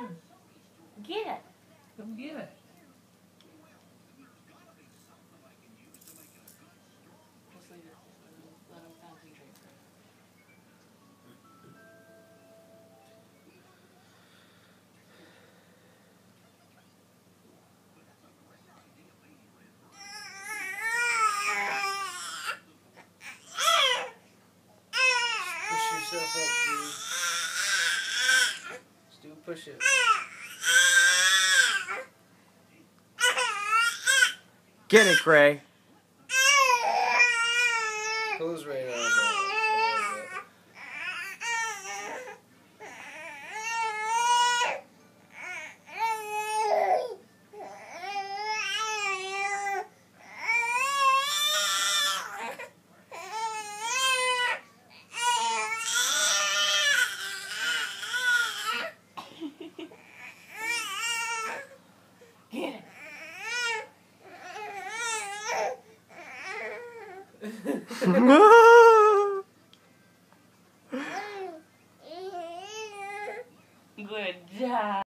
Get it. Come get it. Just leave it. Let him concentrate for it. Push yourself up, dude. Just do a push-up. Get it, Gray. Pull his right arm up. Get it. Good job.